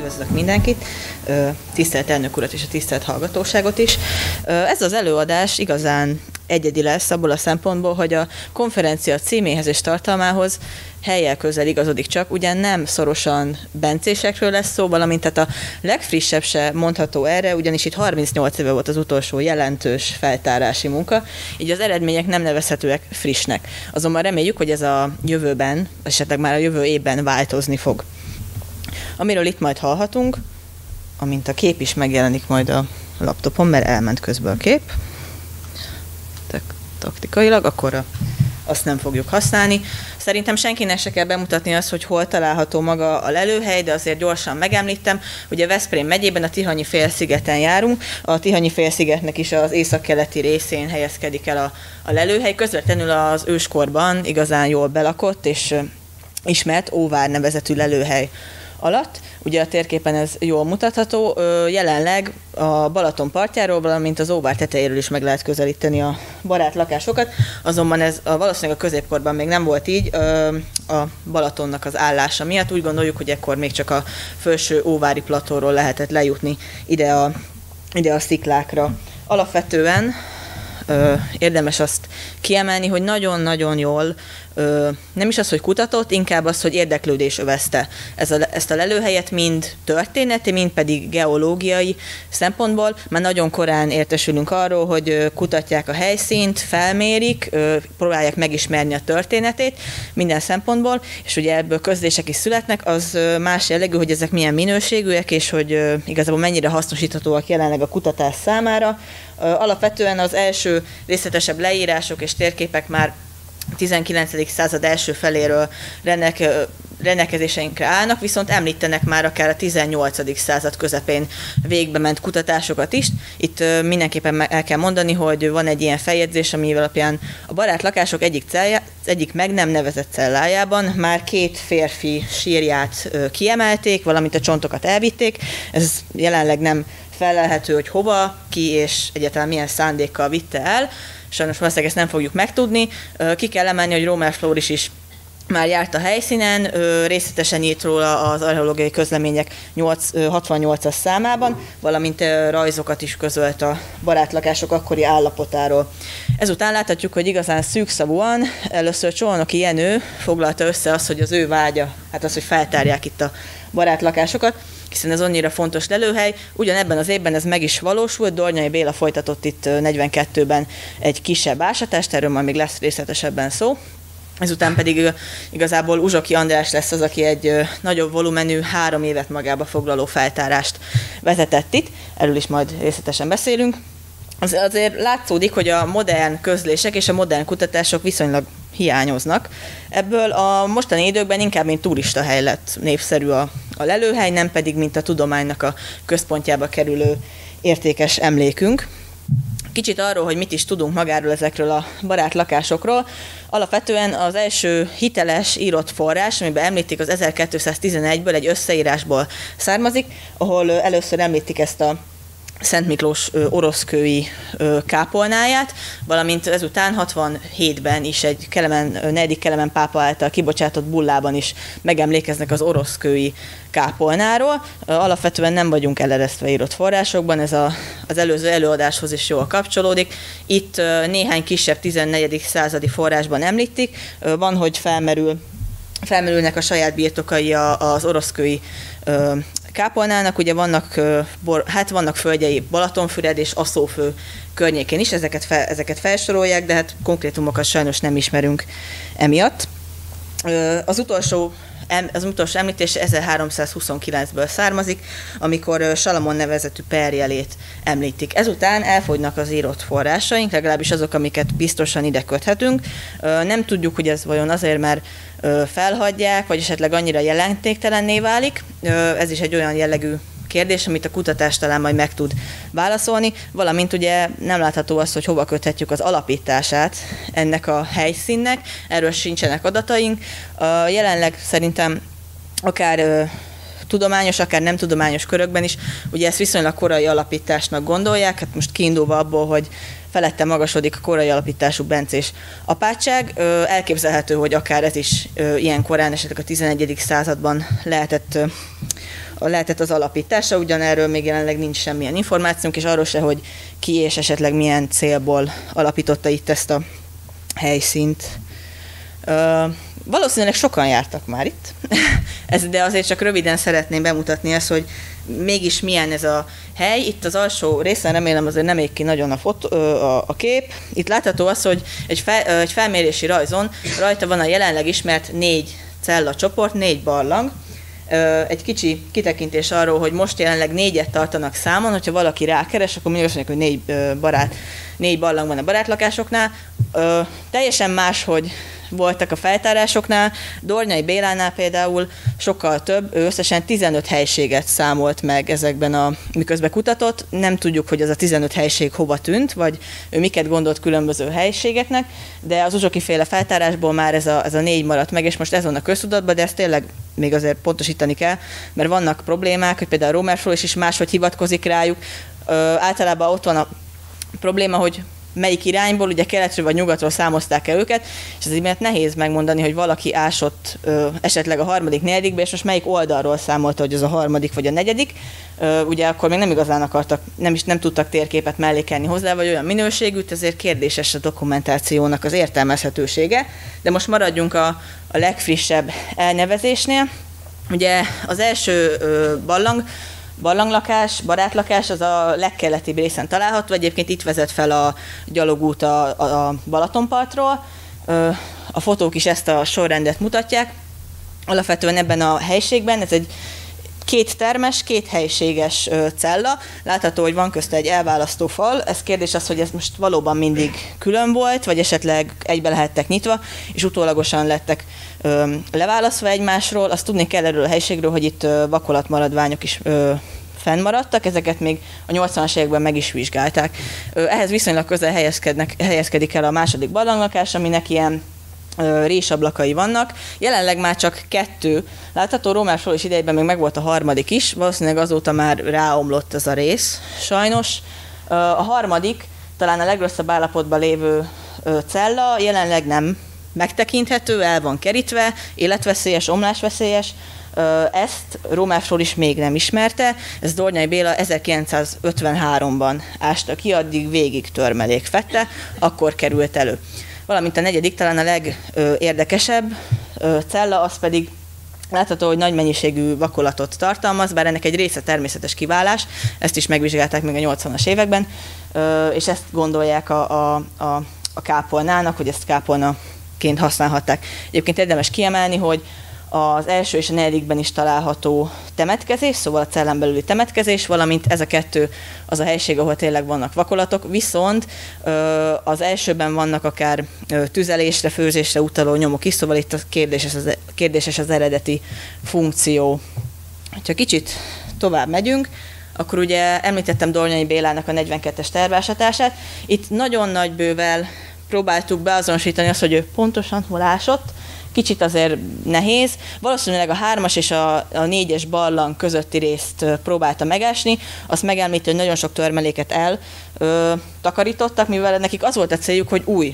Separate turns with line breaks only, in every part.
üdvözlök mindenkit, tisztelt elnök urat és a tisztelt hallgatóságot is. Ez az előadás igazán egyedi lesz abból a szempontból, hogy a konferencia címéhez és tartalmához hellyel közel igazodik csak, ugyan nem szorosan bencésekről lesz szó, valamint tehát a legfrissebb se mondható erre, ugyanis itt 38 éve volt az utolsó jelentős feltárási munka, így az eredmények nem nevezhetőek frissnek. Azonban reméljük, hogy ez a jövőben, esetleg már a jövő évben változni fog. Amiről itt majd hallhatunk, amint a kép is megjelenik majd a laptopon, mert elment közben a kép, taktikailag, akkor azt nem fogjuk használni. Szerintem senkinek se kell bemutatni azt, hogy hol található maga a lelőhely, de azért gyorsan megemlítem, ugye Veszprém megyében a Tihanyi-félszigeten járunk, a Tihanyi-félszigetnek is az északkeleti részén helyezkedik el a lelőhely, közvetlenül az őskorban igazán jól belakott és ismert Óvár nevezetű lelőhely alatt. Ugye a térképen ez jól mutatható, jelenleg a Balaton partjáról, valamint az Óvár tetejéről is meg lehet közelíteni a barát lakásokat, azonban ez valószínűleg a középkorban még nem volt így, a Balatonnak az állása miatt. Úgy gondoljuk, hogy ekkor még csak a felső óvári platóról lehetett lejutni ide a sziklákra. Alapvetően érdemes azt kiemelni, hogy nagyon-nagyon jól, nem is az, hogy kutatott, inkább az, hogy érdeklődés övezte ezt a lelőhelyet, mind történeti, mind pedig geológiai szempontból. Már nagyon korán értesülünk arról, hogy kutatják a helyszínt, felmérik, próbálják megismerni a történetét minden szempontból, és ugye ebből közlések is születnek, az más jellegű, hogy ezek milyen minőségűek, és hogy igazából mennyire hasznosíthatóak jelenleg a kutatás számára. Alapvetően az első részletesebb leírások és térképek már 19. század első feléről rendelkezéseinkre állnak, viszont említenek már akár a 18. század közepén végbe ment kutatásokat is. Itt mindenképpen el kell mondani, hogy van egy ilyen feljegyzés, ami alapján a barát lakások egyik meg nem nevezett cellájában már 2 férfi sírját kiemelték, valamint a csontokat elvitték. Ez jelenleg nem felelhető, hogy hova, ki és egyáltalán milyen szándékkal vitte el. Sajnos valószínűleg ezt nem fogjuk megtudni. Ki kell emelni, hogy Rómer Flóris is már járt a helyszínen, részletesen írt róla az archeológiai közlemények 68-as számában, valamint rajzokat is közölt a barátlakások akkori állapotáról. Ezután láthatjuk, hogy igazán szűkszavúan először Csolnoki Jenő foglalta össze azt, hogy az ő vágya, hát az, hogy feltárják itt a barátlakásokat, hiszen ez annyira fontos lelőhely. Ugyanebben az évben ez meg is valósult, Dornyai Béla folytatott itt 42-ben egy kisebb ásatást, erről majd még lesz részletesebben szó. Ezután pedig igazából Uzsoki András lesz az, aki egy nagyobb volumenű, 3 évet magába foglaló feltárást vezetett itt, erről is majd részletesen beszélünk. Azért látszódik, hogy a modern közlések és a modern kutatások viszonylag hiányoznak. Ebből a mostani időkben inkább mint turistahely lett népszerű a lelőhely, nem pedig mint a tudománynak a központjába kerülő értékes emlékünk. Kicsit arról, hogy mit is tudunk magáról ezekről a barátlakásokról. Alapvetően az első hiteles írott forrás, amiben említik az 1211-ből egy összeírásból származik, ahol először említik ezt a Szent Miklós oroszkői kápolnáját, valamint ezután 67-ben is egy negyedik Kelemen pápa által kibocsátott bullában is megemlékeznek az oroszkői kápolnáról. Alapvetően nem vagyunk eleresztve írott forrásokban, ez az előző előadáshoz is jól kapcsolódik. Itt néhány kisebb 14. századi forrásban említik, van, hogy felmerülnek a saját birtokai az oroszkői kápolnának, ugye vannak földjei Balatonfüred és Aszófő környékén is, ezeket felsorolják, de hát konkrétumokat sajnos nem ismerünk emiatt. Az utolsó említés 1329-ből származik, amikor Salamon nevezetű perjelét említik. Ezután elfogynak az írott forrásaink, legalábbis azok, amiket biztosan ide köthetünk. Nem tudjuk, hogy ez vajon azért, mert felhagyják, vagy esetleg annyira jelentéktelenné válik. Ez is egy olyan jellegű kérdés, amit a kutatás talán majd meg tud válaszolni, valamint ugye nem látható az, hogy hova köthetjük az alapítását ennek a helyszínnek, erről sincsenek adataink. Jelenleg szerintem akár tudományos, akár nem tudományos körökben is, ugye ezt viszonylag korai alapításnak gondolják, hát most kiindulva abból, hogy felette magasodik a korai alapítású bencés apátság, elképzelhető, hogy akár ez is ilyen korán, esetleg a 11. században lehetett lehetett az alapítása, ugyanerről még jelenleg nincs semmilyen információnk, és arról se, hogy ki és esetleg milyen célból alapította itt ezt a helyszínt. Valószínűleg sokan jártak már itt, de azért csak röviden szeretném bemutatni ezt, hogy mégis milyen ez a hely. Itt az alsó részen, remélem azért nem ég ki nagyon a kép. Itt látható az, hogy egy felmérési rajzon rajta van a jelenleg ismert 4 cella csoport, 4 barlang. Egy kicsi kitekintés arról, hogy most jelenleg 4-et tartanak számon, hogyha valaki rákeres, akkor mindig azt mondják, hogy 4 barlang van a barátlakásoknál. Teljesen máshogy voltak a feltárásoknál. Dornyai Bélánál például sokkal több, ő összesen 15 helységet számolt meg ezekben, miközben kutatott. Nem tudjuk, hogy ez a 15 helység hova tűnt, vagy ő miket gondolt különböző helységeknek, de az Uzsoki-féle feltárásból már ez a 4 maradt meg, és most ez van a köztudatban, de ezt tényleg még azért pontosítani kell, mert vannak problémák, hogy például a Rómár-Flóris is máshogy hivatkozik rájuk. Általában ott van a probléma, hogy melyik irányból, ugye keletről vagy nyugatról számozták-e őket, és azért mert nehéz megmondani, hogy valaki ásott esetleg a 3., 4. és most melyik oldalról számolta, hogy az a 3. vagy a 4. Ugye akkor még nem igazán akartak, nem tudtak térképet mellékelni hozzá, vagy olyan minőségűt, ezért kérdéses a dokumentációnak az értelmezhetősége. De most maradjunk a legfrissebb elnevezésnél. Ugye az első barlanglakás, barátlakás az a legkeletibb részen található, egyébként itt vezet fel a gyalogút a Balatonpartról. A fotók is ezt a sorrendet mutatják. Alapvetően ebben a helységben ez egy 2 termes, 2 helységes cella. Látható, hogy van közte egy elválasztó fal. Ez kérdés az, hogy ez most valóban mindig külön volt, vagy esetleg egybe lehettek nyitva, és utólagosan lettek leválasztva egymásról. Azt tudni kell erről a helységről, hogy itt vakolatmaradványok is fennmaradtak, ezeket még a 80-as években meg is vizsgálták. Ehhez viszonylag közel helyezkedik el a második barlanglakás, aminek ilyen résablakai vannak. Jelenleg már csak 2. Látható, Rómár-Flóris idejében még megvolt a 3. is, valószínűleg azóta már ráomlott ez a rész, sajnos. A 3. talán a legrosszabb állapotban lévő cella jelenleg nem megtekinthető, el van kerítve, életveszélyes, omlásveszélyes. Ezt Rómár-Flóris még nem ismerte, ez Dornyai Béla 1953-ban ásta ki, addig végig törmelék fette, akkor került elő. Valamint a 4. talán a legérdekesebb cella, az pedig látható, hogy nagy mennyiségű vakolatot tartalmaz, bár ennek egy része természetes kiválás, ezt is megvizsgálták még a 80-as években, és ezt gondolják a kápolnának, hogy ezt kápolnaként használhatták. Egyébként érdemes kiemelni, hogy az első és a 4. is található temetkezés, szóval a cellán belüli temetkezés, valamint ez a 2 az a helység, ahol tényleg vannak vakolatok, viszont az elsőben vannak akár tüzelésre, főzésre utaló nyomok is, szóval itt a kérdéses az eredeti funkció. Ha kicsit tovább megyünk, akkor ugye említettem Dornyai Bélának a 42-es tervásatását. Itt nagyon nagy bővel próbáltuk beazonosítani azt, hogy ő pontosan hol ásott. Kicsit azért nehéz. Valószínűleg a 3. és a 4. barlang közötti részt próbálta megásni. Azt megemlíti, hogy nagyon sok törmeléket eltakarítottak, mivel nekik az volt a céljuk, hogy új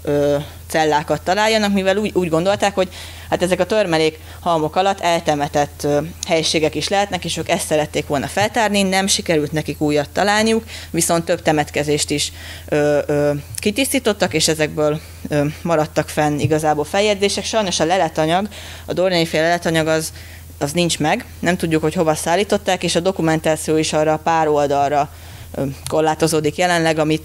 cellákat találjanak, mivel úgy gondolták, hogy hát ezek a törmelék halmok alatt eltemetett helységek is lehetnek, és ők ezt szerették volna feltárni, nem sikerült nekik újat találniuk, viszont több temetkezést is kitisztítottak, és ezekből maradtak fenn igazából feljegyzések. Sajnos a leletanyag, a Dornyai-féle leletanyag az nincs meg, nem tudjuk, hogy hova szállították, és a dokumentáció is arra a pár oldalra korlátozódik jelenleg, amit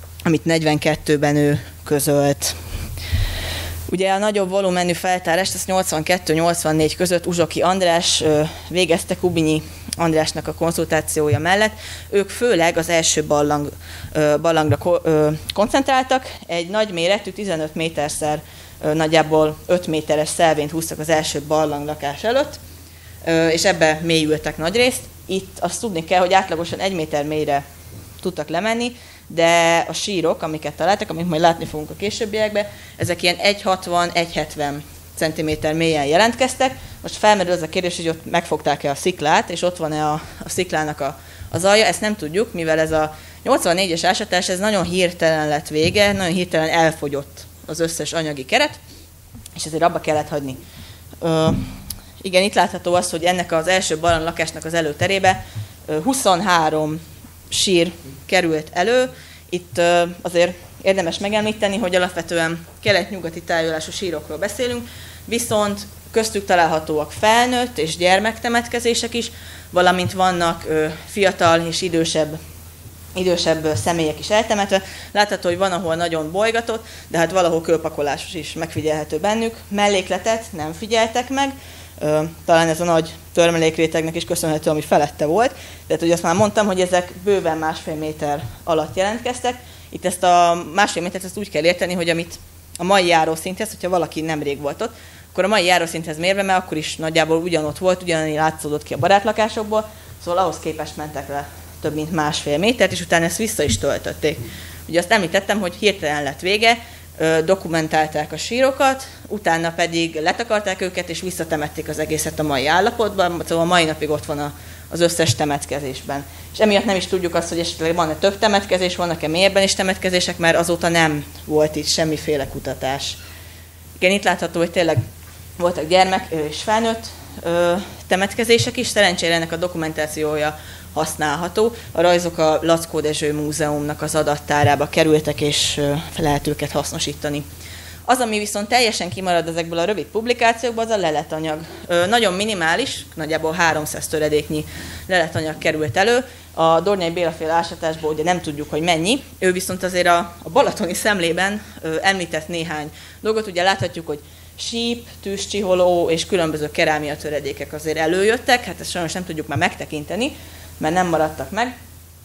42-ben ő közölt. Ugye a nagyobb volumenű feltárást, ezt 82-84 között Uzsoki András végezte Kubinyi Andrásnak a konzultációja mellett. Ők főleg az első barlangra koncentráltak. Egy nagy méretű, 15 méterszer nagyjából 5 méteres szelvényt húztak az első barlanglakás előtt, és ebbe mélyültek nagyrészt. Itt azt tudni kell, hogy átlagosan 1 méter mélyre tudtak lemenni, de a sírok, amiket találtak, amit majd látni fogunk a későbbiekben, ezek ilyen 1,60-1,70 cm mélyen jelentkeztek. Most felmerül az a kérdés, hogy ott megfogták-e a sziklát, és ott van-e a sziklának az alja, ezt nem tudjuk, mivel ez a 84-es ásatás, ez nagyon hirtelen lett vége, nagyon hirtelen elfogyott az összes anyagi keret, és ezért abba kellett hagyni. Igen, itt látható az, hogy ennek az első lakásnak az előterébe 23 sír került elő. Itt azért érdemes megemlíteni, hogy alapvetően kelet-nyugati tájolású sírokról beszélünk, viszont köztük találhatóak felnőtt és gyermektemetkezések is, valamint vannak fiatal és idősebb személyek is eltemetve. Látható, hogy van, ahol nagyon bolygatott, de hát valahol kőpakolásos is megfigyelhető bennük. Mellékletet nem figyeltek meg, talán ez a nagy törmelékrétegnek is köszönhető, ami felette volt. Tehát, hogy azt már mondtam, hogy ezek bőven 1,5 méter alatt jelentkeztek. Itt ezt a 1,5 métert ezt úgy kell érteni, hogy amit a mai járószinthez, hogyha valaki nemrég volt ott, akkor a mai járószinthez mérve, mert akkor is nagyjából ugyanott volt, ugyanannyi látszódott ki a barátlakásokból, szóval ahhoz képest mentek le több mint 1,5 métert, és utána ezt vissza is töltötték. Ugye azt említettem, hogy hirtelen lett vége, dokumentálták a sírokat, utána pedig letakarták őket, és visszatemették az egészet a mai állapotban, szóval a mai napig ott van az összes temetkezésben. És emiatt nem is tudjuk azt, hogy esetleg van-e több temetkezés, vannak-e mélyebben is temetkezések, mert azóta nem volt itt semmiféle kutatás. Igen, itt látható, hogy tényleg voltak gyermek és felnőtt temetkezések is, szerencsére ennek a dokumentációja használható. A rajzok a Laczkó Dezső Múzeumnak az adattárába kerültek, és lehet őket hasznosítani. Az, ami viszont teljesen kimarad ezekből a rövid publikációkból, az a leletanyag. Nagyon minimális, nagyjából 300 töredéknyi leletanyag került elő. A Dornyai Béla-féle ásatásból ugye nem tudjuk, hogy mennyi. Ő viszont azért a balatoni szemlében említett néhány dolgot. Ugye láthatjuk, hogy síp, tűzcsiholó és különböző kerámia töredékek azért előjöttek. Hát ezt sajnos nem tudjuk már megtekinteni, mert nem maradtak meg.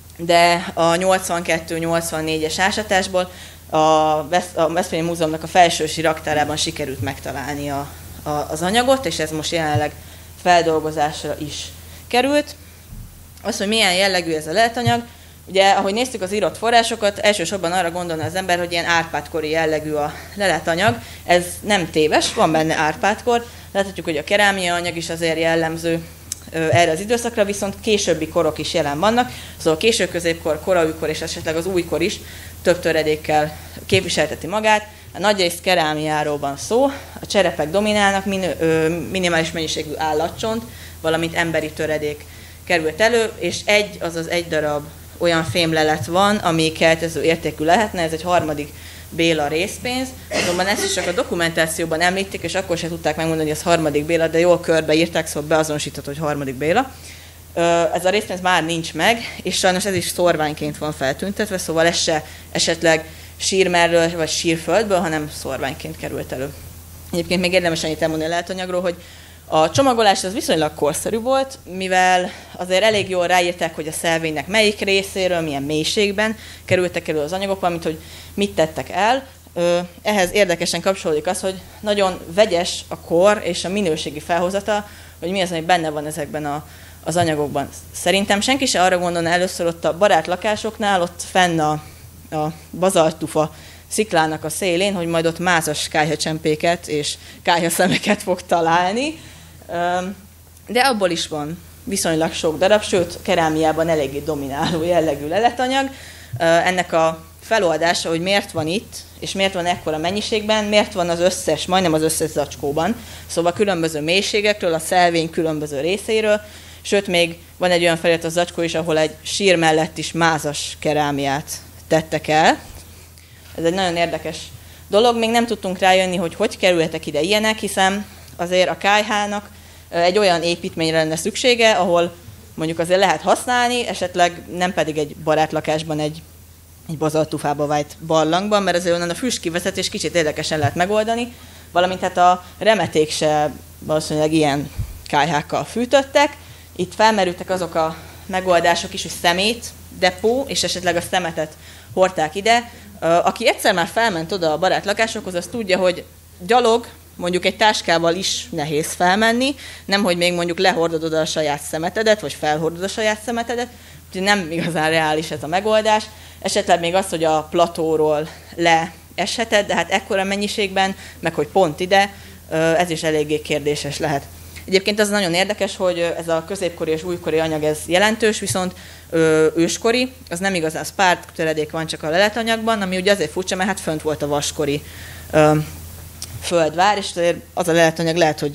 De a 82-84-es ásatásból a Veszprémi Múzeumnak a felsősi raktárában sikerült megtalálni az anyagot, és ez most jelenleg feldolgozásra is került. Az, hogy milyen jellegű ez a leletanyag, ugye, ahogy néztük az írott forrásokat, elsősorban arra gondolna az ember, hogy ilyen Árpád-kori jellegű a leletanyag. Ez nem téves, van benne Árpád-kor. Láthatjuk, hogy a kerámia anyag is azért jellemző erre az időszakra, viszont későbbi korok is jelen vannak, szóval késő-középkor, koraújkor és esetleg az újkor is több töredékkel képviselteti magát. A nagyrészt kerámiáról van szó, a cserepek dominálnak, minimális mennyiségű állatcsont, valamint emberi töredék került elő, és egy darab olyan fémlelet van, ami keltező értékű lehetne, ez egy 3. Béla részpénz, azonban ezt is csak a dokumentációban említik, és akkor se tudták megmondani, hogy ez 3. Béla, de jól körbeírták, szóval beazonosítható, hogy 3. Béla. Ez a részpénz már nincs meg, és sajnos ez is szorványként van feltüntetve, szóval ez se esetleg sírmerről vagy sírföldből, hanem szorványként került elő. Egyébként még érdemes annyit elmondani a leletanyagról, hogy a csomagolás az viszonylag korszerű volt, mivel azért elég jól ráírták, hogy a szelvénynek melyik részéről, milyen mélységben kerültek elő az anyagok, valamint hogy mit tettek el. Ehhez érdekesen kapcsolódik az, hogy nagyon vegyes a kor és a minőségi felhozata, hogy mi az, ami benne van ezekben az anyagokban. Szerintem senki se arra gondolna először ott a barátlakásoknál, ott fenn a bazalttufa sziklának a szélén, hogy majd ott mázas kályhacsempéket és kályhaszemeket fog találni. De abból is van viszonylag sok darab, sőt, kerámiában eléggé domináló jellegű leletanyag. Ennek a feloldása, hogy miért van itt, és miért van ekkora mennyiségben, miért van az összes, majdnem az összes zacskóban, szóval különböző mélységekről, a szelvény különböző részéről, sőt, még van egy olyan felirat a zacskó is, ahol egy sír mellett is mázas kerámiát tettek el. Ez egy nagyon érdekes dolog, még nem tudtunk rájönni, hogy kerülhetek ide ilyenek, hiszen azért a kályhának egy olyan építményre lenne szüksége, ahol mondjuk azért lehet használni, esetleg nem pedig egy barátlakásban, egy bazalttufába vájt barlangban, mert azért onnan a füstkivezetés kicsit érdekesen lehet megoldani, valamint hát a remeték se valószínűleg ilyen kályhákkal fűtöttek. Itt felmerültek azok a megoldások is, hogy szemét, depó, és esetleg a szemetet hordták ide. Aki egyszer már felment oda a barátlakásokhoz, az tudja, hogy gyalog, mondjuk egy táskával is nehéz felmenni, nemhogy még mondjuk lehordod oda a saját szemetedet, vagy felhordod a saját szemetedet, úgyhogy nem igazán reális ez a megoldás. Esetleg még az, hogy a platóról leesheted, de hát ekkora mennyiségben, meg hogy pont ide, ez is eléggé kérdéses lehet. Egyébként az nagyon érdekes, hogy ez a középkori és újkori anyag ez jelentős, viszont őskori, az nem igazán szpárt töredék van csak a leletanyagban, ami ugye azért furcsa, mert hát fönt volt a vaskori földvár, és az a leletanyag lehet, hogy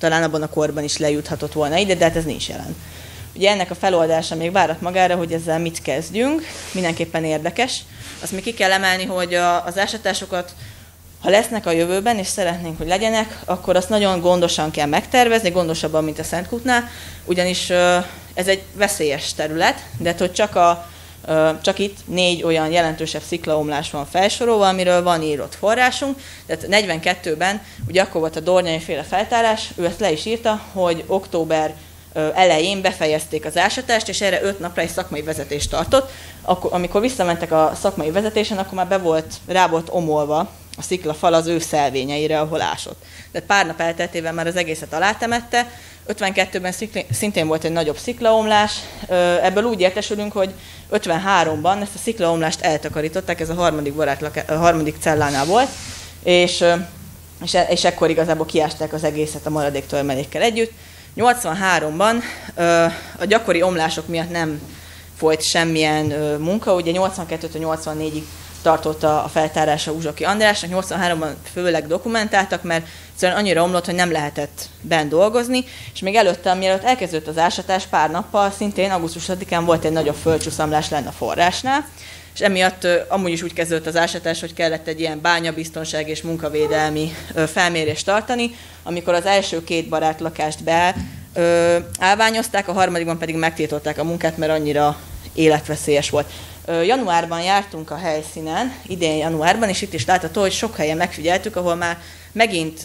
talán abban a korban is lejuthatott volna ide, de hát ez nincs jelen. Ugye ennek a feloldása még várat magára, hogy ezzel mit kezdjünk, mindenképpen érdekes. Azt még ki kell emelni, hogy az ásatásokat, ha lesznek a jövőben, és szeretnénk, hogy legyenek, akkor azt nagyon gondosan kell megtervezni, gondosabban, mint a Szentkútnál, ugyanis ez egy veszélyes terület, de hogy csak itt 4 olyan jelentősebb sziklaomlás van felsorolva, amiről van írott forrásunk. Tehát 42-ben, ugye akkor volt a Dornyai féle feltárás, ő ezt le is írta, hogy október elején befejezték az ásatást, és erre 5 napra egy szakmai vezetést tartott. Akkor, amikor visszamentek a szakmai vezetésen, akkor már rá volt omolva a sziklafal az ő szelvényeire, ahol ásott. De pár nap elteltével már az egészet alátemette. 52-ben szintén volt egy nagyobb sziklaomlás. Ebből úgy értesülünk, hogy 53-ban ezt a sziklaomlást eltakarították, ez a harmadik cellánál volt, és ekkor igazából kiásták az egészet a maradék törmelékkel együtt. 83-ban a gyakori omlások miatt nem folyt semmilyen munka, ugye 82-től 84-ig tartott a feltárása Uzsoki Andrásnak, 83-ban főleg dokumentáltak, mert egyszerűen annyira omlott, hogy nem lehetett bent dolgozni, és még előtte, mielőtt elkezdődött az ásatás, pár nappal, szintén augusztus 6-án volt egy nagyobb földcsúszamlás lenne a forrásnál, és emiatt amúgy is úgy kezdődött az ásatás, hogy kellett egy ilyen bányabiztonság és munkavédelmi felmérést tartani, amikor az első 2 barátlakást állványozták, a harmadikban pedig megtiltották a munkát, mert annyira életveszélyes volt. Januárban jártunk a helyszínen, idén januárban, és itt is látható, hogy sok helyen megfigyeltük, ahol már megint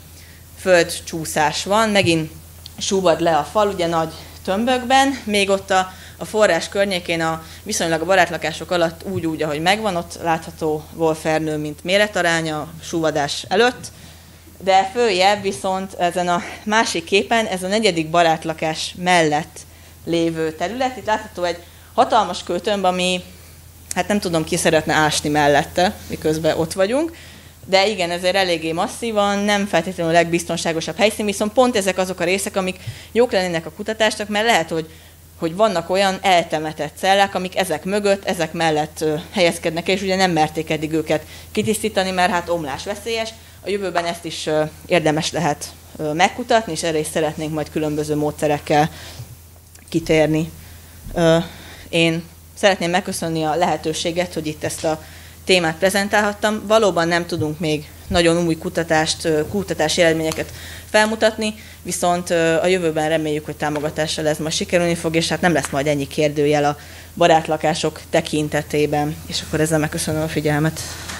földcsúszás van, megint súvad le a fal, ugye nagy tömbökben, még ott a forrás környékén viszonylag a barátlakások alatt úgy, ahogy megvan, ott látható Wolfernő, mint méretaránya a súvadás előtt, de följebb viszont ezen a másik képen, ez a 4. barátlakás mellett lévő terület, itt látható egy hatalmas kőtömb, ami, hát nem tudom, ki szeretne ásni mellette, miközben ott vagyunk, de igen, ezért eléggé masszívan, nem feltétlenül a legbiztonságosabb helyszín, viszont pont ezek azok a részek, amik jók lennének a kutatásnak, mert lehet, hogy vannak olyan eltemetett cellák, amik ezek mögött, ezek mellett helyezkednek, és ugye nem merték eddig őket kitisztítani, mert hát omlás veszélyes. A jövőben ezt is érdemes lehet megkutatni, és erre is szeretnénk majd különböző módszerekkel kitérni. Én szeretném megköszönni a lehetőséget, hogy itt ezt a témát prezentálhattam. Valóban nem tudunk még nagyon új kutatási eredményeket felmutatni, viszont a jövőben reméljük, hogy támogatással ez majd sikerülni fog, és hát nem lesz majd ennyi kérdőjel a barátlakások tekintetében. És akkor ezzel megköszönöm a figyelmet.